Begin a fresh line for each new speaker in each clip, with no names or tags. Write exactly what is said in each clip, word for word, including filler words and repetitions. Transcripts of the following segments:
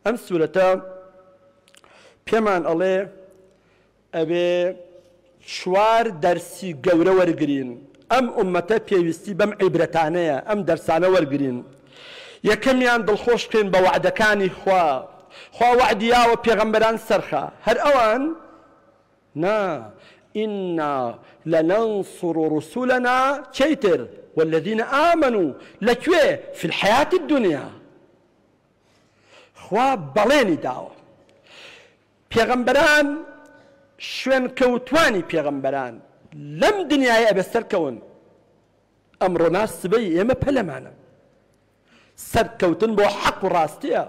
ئەم سوورەتە پێمان ئەڵێ ئەبێ چوار دەرسی گەورە وەرگرین. ئەم ئومەتە پێویستی بەم عیبرەتانەیە، ئەم دەرسانە وەرگرین. یەکەمیان دڵخۆش بکەین بە وعدەکانی خوا. خوا وعدیاوە پێغەمبەران سەرخە، هەر ئەوان نا ئینا لەنەنصر ڕسوولەنا چەیتر والذین ئامنوا لەکوێ في الحیاة الدنیا. خوا بەڵێنی داوە پێغەمبەران شوێن کەوتوانی پێغەمبەران لەم دنیای ئەبێ سەرکەون. ئەمڕۆ ناس سبەی ئێمە پەلەمانە، سەرکەوتن بۆ حەق و ڕاستیە.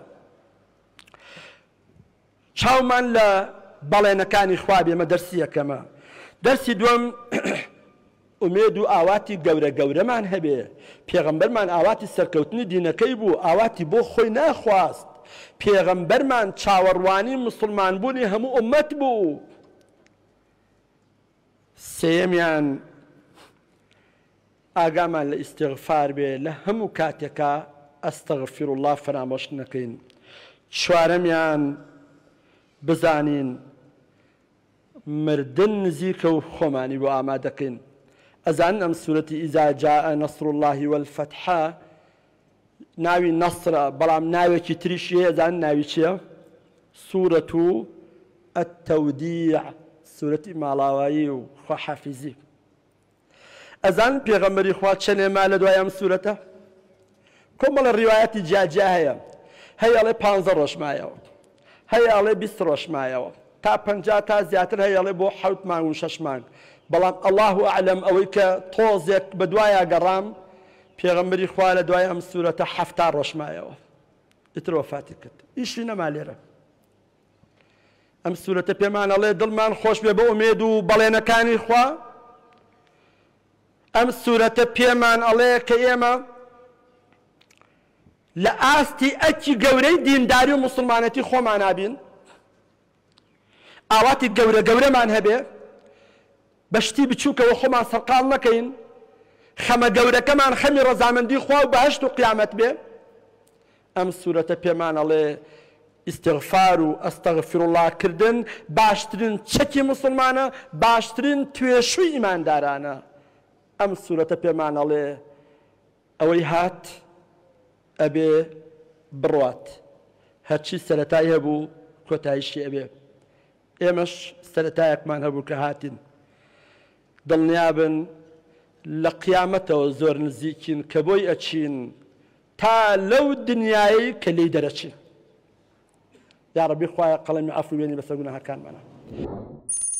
چاومان لە بەڵێنەکانی خوا بێمە دەرسی یەکەمە. دەرسی دووەم ئومێد و ئاواتی گەورە گەورەمان هەبێ. پێغەمبەرمان ئاواتی سەرکەوتنی دینەکەی بوو، ئاواتی بۆ خۆی ناخواست. پێغەمبەرمان چاوەڕوانی مسلمان بوونی هەموو ئومەت بوو. سێیەمیان ئاگامان لە ئیستیغفار بێ، لە هەموو کاتێکا ئەستەغفر الله فرامۆش نەکەین. چوارەمیان بزانین مردن نزیکە و خۆمانی بۆ ئامادەکەین. ئەزانن ئەم سوورەتی ئیزا جاء نەصر الله والفتح ناوی نەسرە، بەڵام ناوێکی تریشی هەیە. ئەزانن ناوی چییە؟ سوورەت التەودیع، سوورەتی ماڵاوایی و خواحافیزی. ئەزانن پێغەمبەری خوا چەندێ ما لە دوای ئەم سوورەتە؟ کۆمەڵە ڕیوایەتی جیاجیا هەیە. هەیە ئەڵێ پانزە ڕۆژ مایەوە، هەیە ئەڵێ بیست ڕۆژ مایەوە، تا پەنجا تا زیاتر هەیە ئەڵێ بۆ حەوت مانگ و شەش مانگ. بەڵام ئەڵڵاه ئەعلەم ئەوەی کە تۆزێک بە دوایە گەڕام پێغەمبەری خوا لە دوای ئەم سوورەتە حەفتا ڕۆژ مایەوە، ئیتر وەفاتی کرد. ئیشی نەما لێرە. ئەم سوورەتە پێمان ئەڵێ دڵمان خۆش بێ بە ئومێد و بەڵێنەکانی خوا. ئەم سوورەتە پێمان ئەڵێ کە ئێمە لە ئاستی ئەکی گەورەی دینداری و مسلمانەتی خۆمان نابین، ئاواتی گەورە گەورەمان هەبێ، بەشتی بچووکەوە خۆمان سەرقاڵ نەکەین، خەمە گەورەکەمان خەمی ڕەزامەندی خوا و بەهەشت و قیامەت بێ. ئەم سوورەتە پێمان ئەڵێ ئیستیغفار و ئەستەغفر الله کردن باشترین چەکی مسلمانە، باشترین توێشووی ئیماندارانە. ئەم سوورەتە پێمان ئەڵێ ئەوەی هات ئەبێ بڕوات، هەرچی سەرەتای هەبوو کۆتاییشی ئەبێ. ئێمەش سەرەتایەکمان هەبوو کە هاتین. دڵنیابن لە قیامەتەوە زۆر نزیکین کە بۆی ئەچین تا لەو دنیایی کە لێی دەرەچین. یا ڕەبی خوایە قەڵەمی عەفو بێنی بەسەر گوناهەکانمانە.